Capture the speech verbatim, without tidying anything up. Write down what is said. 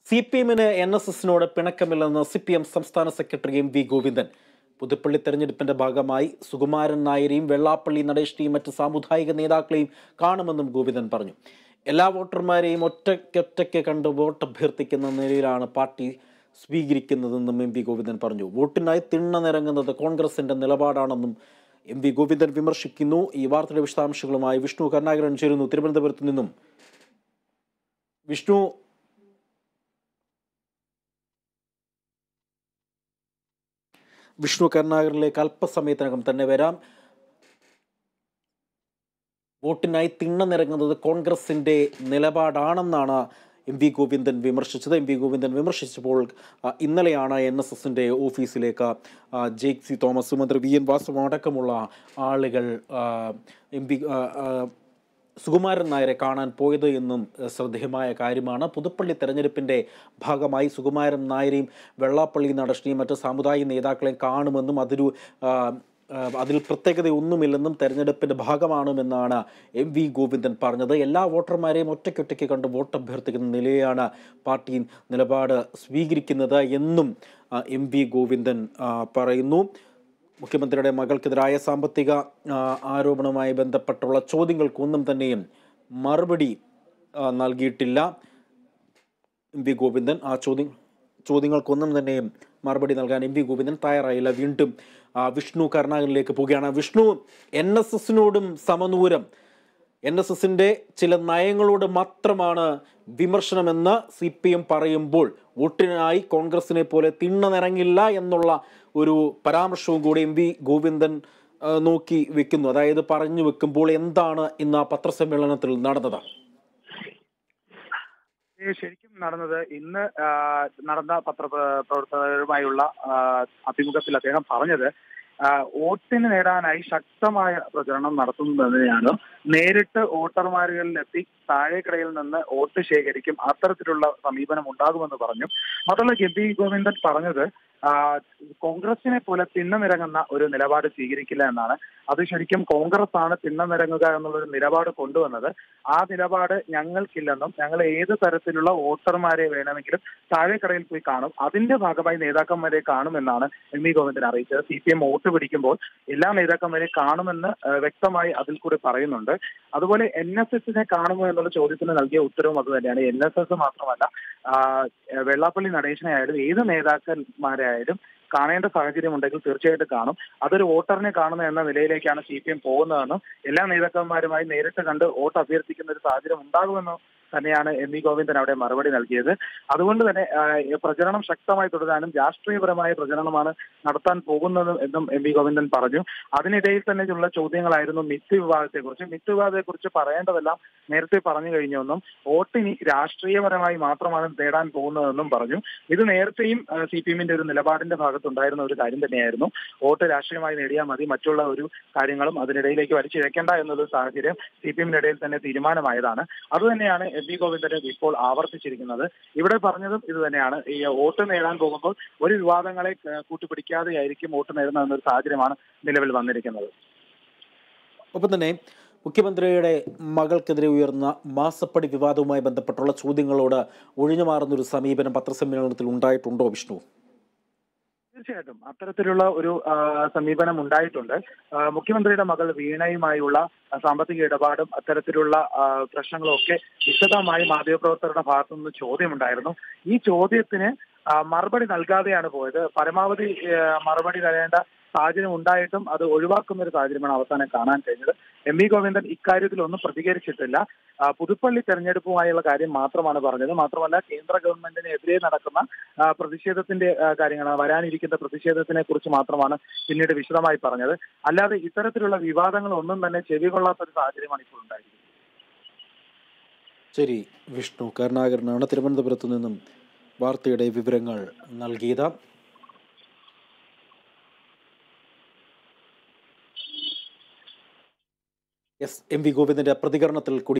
Cpmന N S S-നോട് പിണക്കമില്ലെന്ന് C P M സംസ്ഥാന secretary M V Govindan. Puthuppally തെരഞ്ഞെടുപ്പിന്റെ ഭാഗമായി സുകുമാരൻ നായരെയും വെള്ളാപ്പള്ളി നടേശനെയും മറ്റ് സാമുദായിക നേതാക്കളെയും കാണുമെന്നും ഗോവിന്ദൻ പറഞ്ഞു. എല്ലാ വോട്ടർമാരെയും ഒറ്റയ്ക്കൊറ്റയ്ക്ക് കണ്ട് വോട്ട് അഭ്യർത്ഥിക്കുന്ന നിലയിലാണ് പാർട്ടി സ്വീകരിക്കുന്നതെന്നും എം വി ഗോവിന്ദൻ പറഞ്ഞു. വോട്ടിനായി തിണ്ണനിറങ്ങുന്നത് കോൺഗ്രസിന്റെ നിലപാടാണെന്നും എം വി ഗോവിന്ദൻ വിമർശിക്കുന്നു. ഈ വാർത്തയുടെ വിശദാംശങ്ങളുമായി വിഷ്ണു കരുണാകരൻ ചേരുന്നു തിരുവനന്തപുരത്ത് നിന്നും. വിഷ്ണു, വിഷ്ണു കരുണാകരനിലേക്ക് അല്പസമയത്തിനകം തന്നെ വരാം. വോട്ടിനായി തിണ്ണനിറങ്ങുന്നത് കോൺഗ്രസിന്റെ നിലപാടാണെന്നാണ് എം വി ഗോവിന്ദൻ വിമർശിച്ചത്. എം വി ഗോവിന്ദൻ വിമർശിച്ചപ്പോൾ ഇന്നലെയാണ് എൻ എസ് എസിന്റെ ഓഫീസിലേക്ക് ജേക്ക് സി തോമസ്, മന്ത്രി വി എൻ വാസു അടക്കമുള്ള ആളുകൾ എം വി സുകുമാരൻ നായരെ കാണാൻ പോയത് എന്നും ശ്രദ്ധേയമായ കാര്യമാണ്. പുതുപ്പള്ളി തെരഞ്ഞെടുപ്പിന്റെ ഭാഗമായി സുകുമാരൻ നായരെയും വെള്ളാപ്പള്ളി നടേശനെയും മറ്റ് സാമുദായിക നേതാക്കളെയും കാണുമെന്നും അതൊരു അതിൽ പ്രത്യേകതയൊന്നുമില്ലെന്നും തെരഞ്ഞെടുപ്പിന്റെ ഭാഗമാണെന്നാണ് എം വി ഗോവിന്ദൻ പറഞ്ഞത്. എല്ലാ വോട്ടർമാരെയും ഒറ്റയ്ക്കൊറ്റയ്ക്ക് കണ്ട് വോട്ട് അഭ്യർത്ഥിക്കുന്ന നിലയാണ് പാർട്ടി നിലപാട് സ്വീകരിക്കുന്നത് എന്നും എം വി ഗോവിന്ദൻ പറയുന്നു. മുഖ്യമന്ത്രിയുടെ മകൾക്കെതിരായ സാമ്പത്തിക ആരോപണവുമായി ബന്ധപ്പെട്ടുള്ള ചോദ്യങ്ങൾക്കൊന്നും തന്നെയും മറുപടി നൽകിയിട്ടില്ല എം വി ഗോവിന്ദൻ. ആ ചോദ്യം ചോദ്യങ്ങൾക്കൊന്നും തന്നെയും മറുപടി നൽകാൻ എം വി ഗോവിന്ദൻ തയ്യാറായില്ല. വീണ്ടും വിഷ്ണു കരുണാകരനിലേക്ക് പോവുകയാണ്. വിഷ്ണു, എൻ എസ് എസിനോടും സമദൂരം, എൻ എസ് എസിന്റെ ചില നയങ്ങളോട് മാത്രമാണ് വിമർശനമെന്ന് സി പി എം പറയുമ്പോൾ വോട്ടിനായി കോൺഗ്രസിനെ പോലെ തിണ്ണനിറങ്ങില്ല എന്നുള്ള ഒരു പരാമർശവും കൂടി എം വി ഗോവിന്ദൻ നോക്കി വെക്കുന്നു. അതായത് പറഞ്ഞു വെക്കുമ്പോൾ എന്താണ് ഇന്ന് ആ പത്രസമ്മേളനത്തിൽ നടന്നത്? ശരിക്കും നടന്നത് ഇന്ന് നടന്ന പത്രപ്രവർത്തകരുമായുള്ള അഭിമുഖത്തിൽ അദ്ദേഹം പറഞ്ഞത് വോട്ടിന് നേടാനായി ശക്തമായ പ്രചരണം നടത്തുന്നതിനെയാണ്. നേരിട്ട് വോട്ടർമാരുകളിലെത്തി താഴേക്കടയിൽ നിന്ന് വോട്ട് ശേഖരിക്കും, അത്തരത്തിലുള്ള സമീപനം ഉണ്ടാകുമെന്ന് പറഞ്ഞു. മാത്രമല്ല എം വി ഗോവിന്ദൻ പറഞ്ഞത് കോൺഗ്രസിനെ പോലെ തിണ്ണനിറങ്ങുന്ന ഒരു നിലപാട് സ്വീകരിക്കില്ല എന്നാണ്. അത് ശരിക്കും കോൺഗ്രസ് ആണ് തിണ്ണനിറങ്ങുക എന്നുള്ളൊരു നിലപാട് കൊണ്ടുവന്നത്. ആ നിലപാട് ഞങ്ങൾക്കില്ലെന്നും ഞങ്ങൾ ഏത് തരത്തിലുള്ള വോട്ടർമാരെ വേണമെങ്കിലും താഴേക്കടയിൽ പോയി കാണും, അതിന്റെ ഭാഗമായി നേതാക്കന്മാരെ കാണുമെന്നാണ് എം വി ഗോവിന്ദൻ അറിയിച്ചത്. സി പി എം വോട്ട് പിടിക്കുമ്പോൾ എല്ലാ നേതാക്കന്മാരെ കാണുമെന്ന് വ്യക്തമായി അതിൽ കൂടി പറയുന്നുണ്ട്. അതുപോലെ എൻ എസ് എസിനെ കാണുമോ എന്നുള്ള ചോദ്യത്തിന് നൽകിയ ഉത്തരവും അത് തന്നെയാണ്. എൻ എസ് എസ് മാത്രമല്ല, വെള്ളാപ്പള്ളി നടേശനെ ആയാലും ഏത് നേതാക്കന്മാരായാലും കാണേണ്ട സാഹചര്യം ഉണ്ടെങ്കിൽ തീർച്ചയായിട്ടും കാണും. അതൊരു വോട്ടറിനെ കാണുന്ന എന്ന നിലയിലേക്കാണ് സി പി എം പോകുന്നതെന്നും എല്ലാ നേതാക്കന്മാരുമായി നേരിട്ട് കണ്ട് വോട്ട് അഭ്യർത്ഥിക്കുന്ന ഒരു സാഹചര്യം ഉണ്ടാകുമെന്നും തന്നെയാണ് എം വി ഗോവിന്ദൻ അവിടെ മറുപടി നൽകിയത്. അതുകൊണ്ട് തന്നെ പ്രചരണം ശക്തമായി തുടരാനും രാഷ്ട്രീയപരമായ പ്രചരണമാണ് നടത്താൻ പോകുന്നത് എന്നും എം വി ഗോവിന്ദൻ പറഞ്ഞു. അതിനിടയിൽ തന്നെയുള്ള ചോദ്യങ്ങളായിരുന്നു മിത്ത് വിവാദത്തെക്കുറിച്ച്. മിത്ത് വിവാദത്തെക്കുറിച്ച് പറയേണ്ടതെല്ലാം നേരത്തെ പറഞ്ഞു കഴിഞ്ഞെന്നും വോട്ടിനി രാഷ്ട്രീയപരമായി മാത്രമാണ് നേടാൻ പോകുന്നതെന്നും പറഞ്ഞു. ഇത് നേരത്തെയും സി പി എമ്മിന്റെ ഒരു നിലപാടിന്റെ ഭാഗത്തുണ്ടായിരുന്ന ഒരു കാര്യം തന്നെയായിരുന്നു. വോട്ട് രാഷ്ട്രീയമായി നേടിയാൽ മതി, മറ്റുള്ള ഒരു കാര്യങ്ങളും അതിനിടയിലേക്ക് വലിച്ചിഴക്കേണ്ട എന്നൊരു സാഹചര്യം സി പി എമ്മിന്റെ ഇടയിൽ തന്നെ തീരുമാനമായതാണ്. അതുതന്നെയാണ് എം വി ഗോവിന്ദൻ ഇപ്പോൾ ആവർത്തിച്ചിരിക്കുന്നത്. ഇവിടെ പറഞ്ഞതും ഇത് തന്നെയാണ്. ഈ വോട്ട് നേടാൻ പോകുമ്പോൾ ഒരു വിവാദങ്ങളെ കൂട്ടുപിടിക്കാതെയായിരിക്കും വോട്ട് നേടുന്നത് എന്നൊരു സാഹചര്യമാണ് നിലവിൽ വന്നിരിക്കുന്നത്. ഒപ്പം തന്നെ മുഖ്യമന്ത്രിയുടെ മകൾക്കെതിരെ ഉയർന്ന മാസപ്പടി വിവാദവുമായി ബന്ധപ്പെട്ടുള്ള ചോദ്യങ്ങളോട് ഒഴിഞ്ഞുമാറുന്നൊരു സമീപനം പത്രസമ്മേളനത്തിൽ ഉണ്ടായിട്ടുണ്ടോ വിഷ്ണു? തീർച്ചയായിട്ടും അത്തരത്തിലുള്ള ഒരു സമീപനം ഉണ്ടായിട്ടുണ്ട്. മുഖ്യമന്ത്രിയുടെ മകൾ വീണയുമായുള്ള സാമ്പത്തിക ഇടപാടും അത്തരത്തിലുള്ള പ്രശ്നങ്ങളും ഒക്കെ വിശദമായി മാധ്യമപ്രവർത്തകരുടെ ഭാഗത്തു നിന്ന് ചോദ്യമുണ്ടായിരുന്നു. ഈ ചോദ്യത്തിന് മറുപടി നൽകാതെയാണ് പോയത്. പരമാവധി മറുപടി തരേണ്ട സാഹചര്യം ഉണ്ടായിട്ടും അത് ഒഴിവാക്കുന്ന ഒരു സാഹചര്യമാണ് അവസാനം കാണാൻ കഴിഞ്ഞത്. എം വി ഗോവിന്ദൻ ഇക്കാര്യത്തിൽ ഒന്നും പ്രതികരിച്ചിട്ടില്ല. പുതുപ്പള്ളി തെരഞ്ഞെടുപ്പുമായുള്ള കാര്യം മാത്രമാണ് പറഞ്ഞത്. മാത്രമല്ല കേന്ദ്ര ഗവൺമെന്റിനെതിരെ നടക്കുന്ന പ്രതിഷേധത്തിന്റെ കാര്യങ്ങളാണ്, വരാനിരിക്കുന്ന പ്രതിഷേധത്തിനെ കുറിച്ച് മാത്രമാണ് പിന്നീട് വിശദമായി പറഞ്ഞത്. അല്ലാതെ ഇത്തരത്തിലുള്ള വിവാദങ്ങളൊന്നും തന്നെ ചെവികൊള്ളാത്ത ഒരു സാഹചര്യമാണ് ഇപ്പോൾ ഉണ്ടായിരിക്കുന്നത്. ശരി, വിഷ്ണു കരുണാകരനാണ് തിരുവനന്തപുരത്ത് നിന്നും വാർത്തയുടെ വിവരങ്ങൾ നൽകിയത്. എസ് എം വി ഗോവിന്ദന്റെ പ്രതികരണത്തിൽ കൂടി